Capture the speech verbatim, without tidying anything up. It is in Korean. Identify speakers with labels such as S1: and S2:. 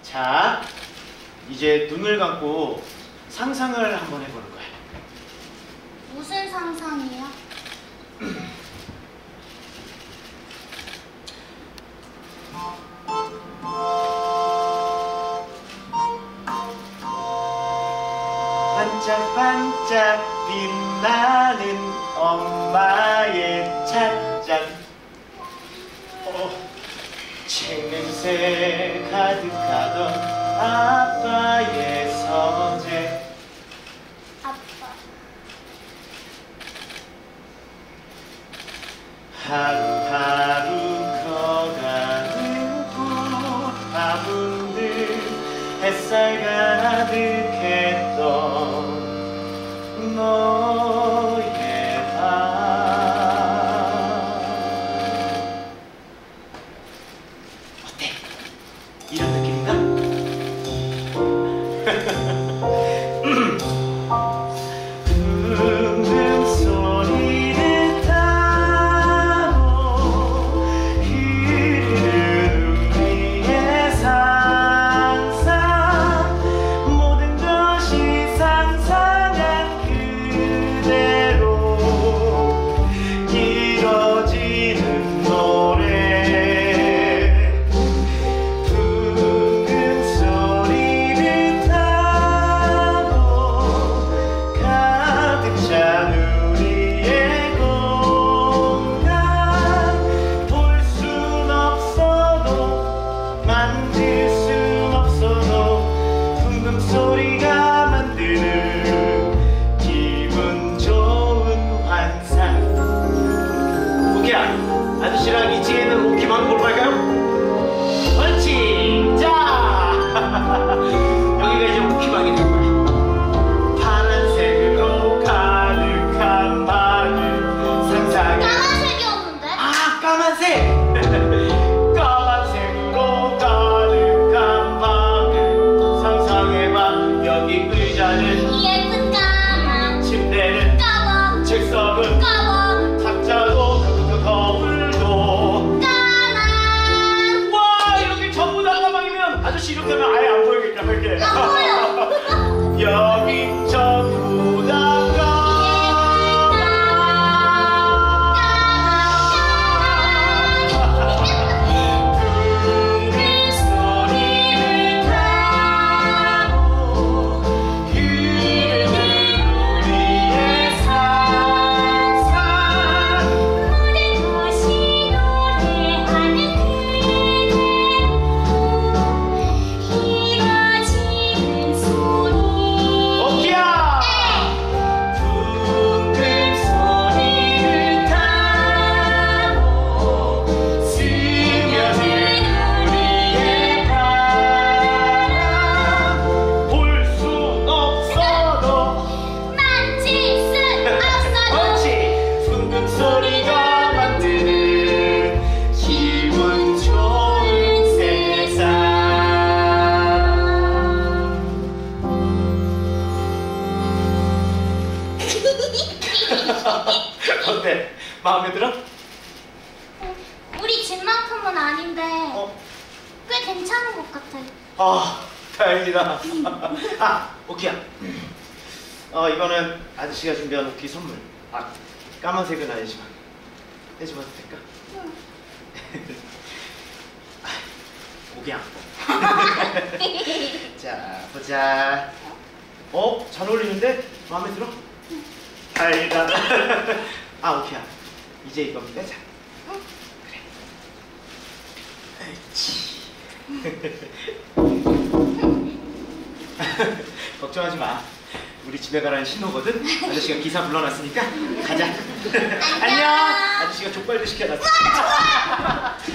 S1: 자, 이제 눈을 감고 상상을 한번 해보는 거야.
S2: 무슨 상상이요?
S1: 반짝반짝 빛나는 엄마의 찻잔. 어, 책 냄새 가득하던 아빠의 서재.
S2: 아빠.
S1: 하루하루 커가는 꽃화분들, 햇살 가득했던 너의 방. 어때? 이런 느낌인가? 둥근 소리를 타고 흐르는 우리의 상상, 모든 것이 상상한 그대로 이뤄지는 노래. 둥근 소리를 타고 가득 찬 우리의 공간, 볼 순 없어도 만질 순 없어도 둥근 소리가 만드는 기분 좋은 환상. 오키야, 아저씨랑 이층에는 오키방 보러 갈까요? 옳지! 자! 여기가 이제 오키방이 될 거야. 파란색으로 가득한 방을 상상해.
S2: 까만색이었는데?
S1: 아, 까만색! 까만색으로 가득한 방을 상상해봐. 여기 의자는,
S2: 예쁜 까만
S1: 침대는,
S2: 까만
S1: 책상은,
S2: 까만
S1: 탁자도, 그 거울도.
S2: 까만.
S1: 와, 이렇게 전부 다 까방이면 아저씨 이렇게 하면 아예 안 보이겠다. 이렇게.
S2: 안 보여.
S1: 여기 전부 다 둥근 소리를 타고 흐르는 우리의 상상,
S2: 모든 것이 노래하는 그대로 이뤄지는 소리.
S1: 오키야! 둥근 소리를 타고 스며든 우리의 바람, 볼 순 없어도
S2: 만질 순 없어도
S1: 그렇지! 둥근 소리가 만드는 기분 좋은 세상. 어때? 마음에 들어?
S2: 우리 집만큼은 아닌데
S1: 어?
S2: 꽤 괜찮은 것 같아.
S1: 아, 다행이다. 아, 오키야. 어, 이거는 아저씨가 준비한 오키 선물. 아, 까만색은 아니지만 해줘봐도 될까? 아, 오키야. 자, 보자. 어? 잘 어울리는데? 마음에 들어? 다행이다. 아, 오키야. 이제 이건 빼자.
S2: 응.
S1: 그래. 걱정하지 마. 우리 집에 가라는 신호거든. 아저씨가 기사 불러놨으니까 가자. 안녕. 아저씨가 족발도 시켜놨어.